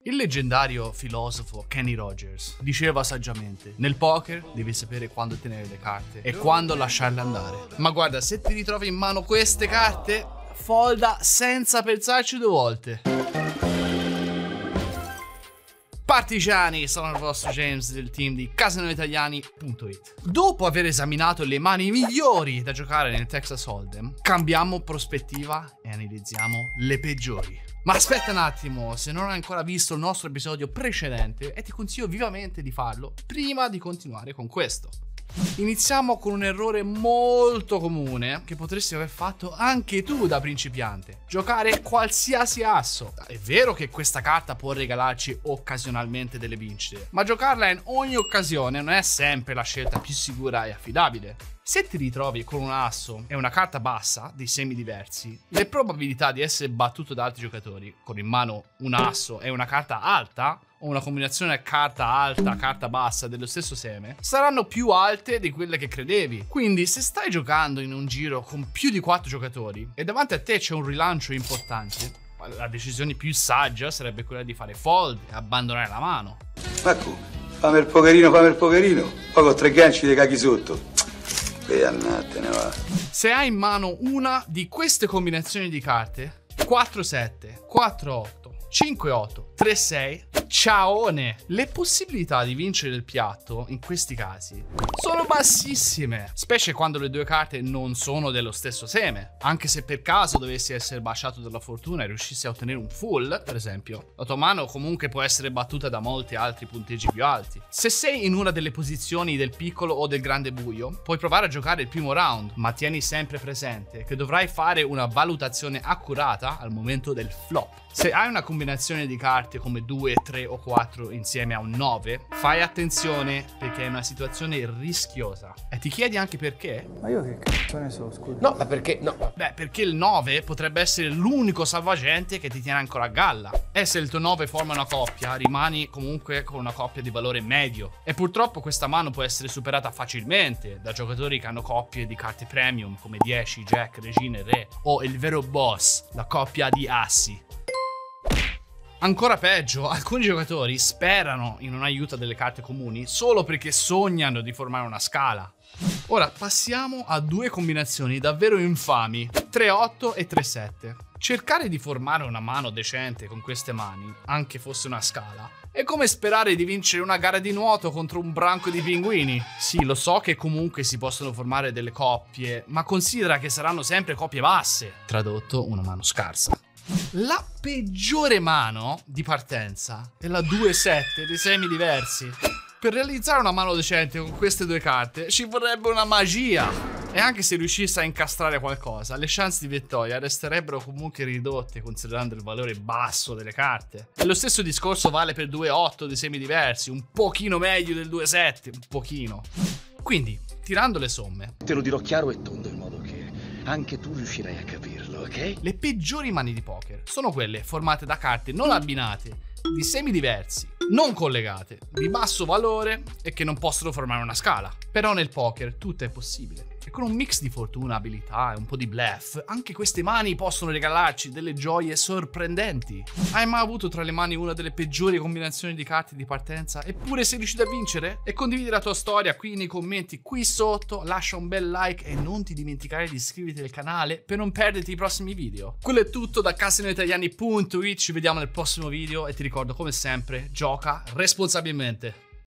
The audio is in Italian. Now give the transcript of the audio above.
Il leggendario filosofo Kenny Rogers diceva saggiamente: nel poker devi sapere quando tenere le carte e quando lasciarle andare. Ma guarda, se ti ritrovi in mano queste carte, folda senza pensarci due volte. Partigiani, sono il vostro James del team di casinoitaliani.it. Dopo aver esaminato le mani migliori da giocare nel Texas Hold'em, cambiamo prospettiva e analizziamo le peggiori. Ma aspetta un attimo, se non hai ancora visto il nostro episodio precedente, e ti consiglio vivamente di farlo prima di continuare con questo. Iniziamo con un errore molto comune che potresti aver fatto anche tu da principiante: giocare qualsiasi asso. È vero che questa carta può regalarci occasionalmente delle vincite, ma giocarla in ogni occasione non è sempre la scelta più sicura e affidabile. Se ti ritrovi con un asso e una carta bassa di semi diversi, le probabilità di essere battuto da altri giocatori con in mano un asso e una carta alta, o una combinazione carta alta, carta bassa dello stesso seme, saranno più alte di quelle che credevi. Quindi se stai giocando in un giro con più di 4 giocatori e davanti a te c'è un rilancio importante, la decisione più saggia sarebbe quella di fare fold e abbandonare la mano. Ecco, fammi il pokerino, poi con 3 ganci dei cachi sotto. Annatene, va. Se hai in mano una di queste combinazioni di carte, 4-7, 4-8, 5-8, 3-6, ciaone! Le possibilità di vincere il piatto in questi casi sono bassissime, specie quando le due carte non sono dello stesso seme. Anche se per caso dovessi essere baciato dalla fortuna e riuscissi a ottenere un full, per esempio, la tua mano comunque può essere battuta da molti altri punteggi più alti. Se sei in una delle posizioni del piccolo o del grande buio, puoi provare a giocare il primo round, ma tieni sempre presente che dovrai fare una valutazione accurata al momento del flop. Se hai una combinazione di carte come 2, 3 o 4 insieme a un 9, fai attenzione perché è una situazione rischiosa. E ti chiedi anche perché? Ma io che cazzo ne so, scusa. No, ma perché? No. Beh, perché il 9 potrebbe essere l'unico salvagente che ti tiene ancora a galla. E se il tuo 9 forma una coppia, rimani comunque con una coppia di valore medio. E purtroppo questa mano può essere superata facilmente da giocatori che hanno coppie di carte premium come 10, Jack, Regina e Re, o il vero boss, la coppia di assi. Ancora peggio, alcuni giocatori sperano in un aiuto delle carte comuni solo perché sognano di formare una scala. Ora passiamo a due combinazioni davvero infami: 3-8 e 3-7. Cercare di formare una mano decente con queste mani, anche fosse una scala, è come sperare di vincere una gara di nuoto contro un branco di pinguini. Sì, lo so che comunque si possono formare delle coppie, ma considera che saranno sempre coppie basse. Tradotto, una mano scarsa. La peggiore mano di partenza è la 2-7 dei semi diversi. Per realizzare una mano decente con queste due carte ci vorrebbe una magia. E anche se riuscisse a incastrare qualcosa, le chance di vittoria resterebbero comunque ridotte considerando il valore basso delle carte. E lo stesso discorso vale per 2-8 dei semi diversi, un pochino meglio del 2-7, un pochino. Quindi, tirando le somme, Te lo dirò chiaro e tondo in modo che anche tu riuscirai a capirlo, ok? le peggiori mani di poker sono quelle formate da carte non abbinate, di semi diversi, non collegate, di basso valore e che non possono formare una scala. Però nel poker tutto è possibile. E con un mix di fortuna, abilità e un po' di bluff, anche queste mani possono regalarci delle gioie sorprendenti. Hai mai avuto tra le mani una delle peggiori combinazioni di carte di partenza eppure sei riuscito a vincere? E condividi la tua storia qui nei commenti qui sotto, lascia un bel like e non ti dimenticare di iscriverti al canale per non perderti i prossimi video. Quello è tutto da casinoitaliani.it, ci vediamo nel prossimo video e ti ricordo come sempre, gioca responsabilmente.